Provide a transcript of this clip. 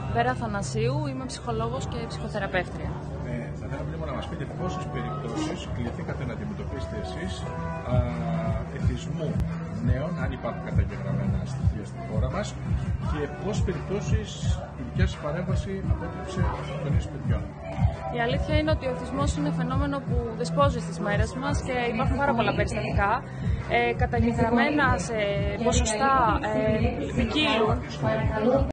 Βέρα Θανασίου, είμαι ψυχολόγος και ψυχοθεραπεύτρια. Θα θέλαμε λίγο να μας πείτε πόσες περιπτώσεις κληθήκατε να αντιμετωπίσετε εσείς εθισμού νέων, αν υπάρχουν καταγεγραμμένα στοιχεία στη χώρα μας, και πόσες περιπτώσεις η δικιά σας παρέμβαση απέτρεψε αυτοκτονίες παιδιών. Η αλήθεια είναι ότι ο εθισμός είναι φαινόμενο που δεσπόζει στις μέρες μας και υπάρχουν πάρα πολλά περιστατικά. Καταγεγραμμένα σε ποσοστά ποικίλουν.